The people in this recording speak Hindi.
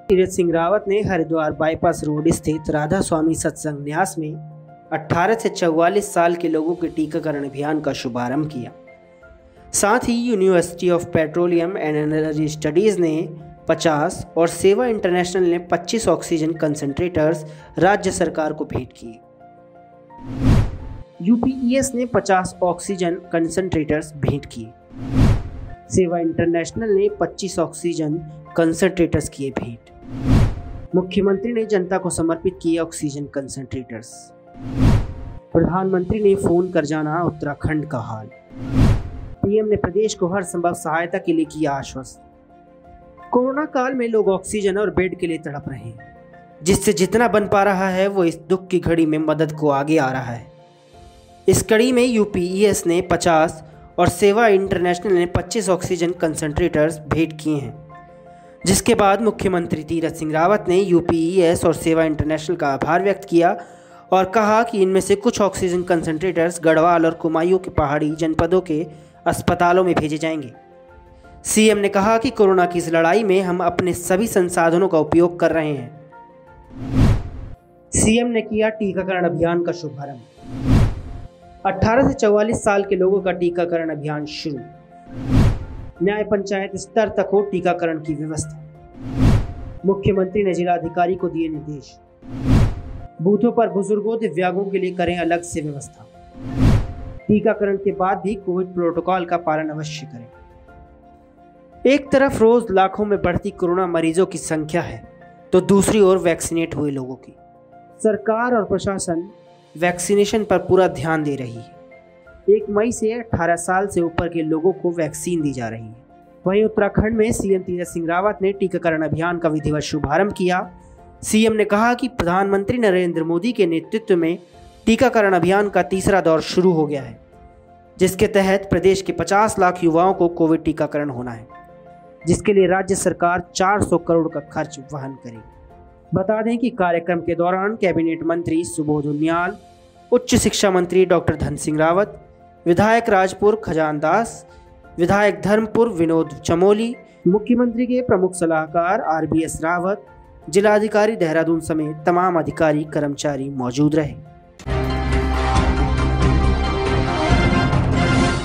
तीरथ सिंह रावत ने हरिद्वार बाईपास रोड स्थित राधा स्वामी सत्संग न्यास में 18 से 44 साल के लोगों के टीकाकरण अभियान का शुभारंभ किया। साथ ही university of petroleum and energy studies ने 50 और सेवा इंटरनेशनल ने 25 ऑक्सीजन कंसंट्रेटर्स राज्य सरकार को भेंट किए। यूपीईएस ने 50 ऑक्सीजन कंसंट्रेटर्स भेंट किए। सेवा इंटरनेशनल ने 25 ऑक्सीजन कंसंट्रेटर्स किए भेंट। मुख्यमंत्री ने जनता को समर्पित किए ऑक्सीजन कंसंट्रेटर्स। प्रधानमंत्री ने फोन कर जाना उत्तराखंड का हाल। पीएम ने प्रदेश को हर संभव सहायता के लिए किया आश्वस्त। कोरोना काल में लोग ऑक्सीजन और बेड के लिए तड़प रहे हैं, जिससे जितना बन पा रहा है वो इस दुख की घड़ी में मदद को आगे आ रहा है। इस कड़ी में यूपीईएस ने 50 और सेवा इंटरनेशनल ने 25 ऑक्सीजन कंसंट्रेटर्स भेंट किए हैं, जिसके बाद मुख्यमंत्री तीरथ सिंह रावत ने यूपीईएस और सेवा इंटरनेशनल का आभार व्यक्त किया और कहा कि इनमें से कुछ ऑक्सीजन कंसंट्रेटर्स गढ़वाल और कुमाऊं के पहाड़ी जनपदों के अस्पतालों में भेजे जाएंगे। सीएम ने कहा कि कोरोना की इस लड़ाई में हम अपने सभी संसाधनों का उपयोग कर रहे हैं। सीएम ने किया टीकाकरण अभियान का शुभारंभ। 18 से 44 साल के लोगों का टीकाकरण अभियान शुरू। न्याय पंचायत स्तर तक हो टीकाकरण की व्यवस्था। मुख्यमंत्री ने जिलाधिकारी को दिए निर्देश। बूथों पर बुजुर्गों दिव्यांगों के लिए करें अलग से व्यवस्था। टीकाकरण के बाद भी कोविड प्रोटोकॉल का पालन अवश्य करें। एक तरफ रोज लाखों में बढ़ती कोरोना मरीजों की संख्या है, तो दूसरी ओर वैक्सीनेट हुए लोगों की। सरकार और प्रशासन वैक्सीनेशन पर पूरा ध्यान दे रही है। 1 मई से 18 साल से ऊपर के लोगों को वैक्सीन दी जा रही है। वहीं उत्तराखंड में सीएम तीरथ सिंह रावत ने टीकाकरण अभियान का विधिवत शुभारंभ किया। सीएम ने कहा कि प्रधानमंत्री नरेंद्र मोदी के नेतृत्व में टीकाकरण अभियान का तीसरा दौर शुरू हो गया है, जिसके तहत प्रदेश के 50 लाख युवाओं को कोविड टीकाकरण होना है, जिसके लिए राज्य सरकार 400 करोड़ का खर्च वहन करेगी। बता दें कि कार्यक्रम के दौरान कैबिनेट मंत्री सुबोध उनियाल, उच्च शिक्षा मंत्री डॉक्टर धन सिंह रावत, विधायक राजपुर खजान दास, विधायक धर्मपुर विनोद चमोली, मुख्यमंत्री के प्रमुख सलाहकार आरबीएस रावत, जिलाधिकारी देहरादून समेत तमाम अधिकारी कर्मचारी मौजूद रहे।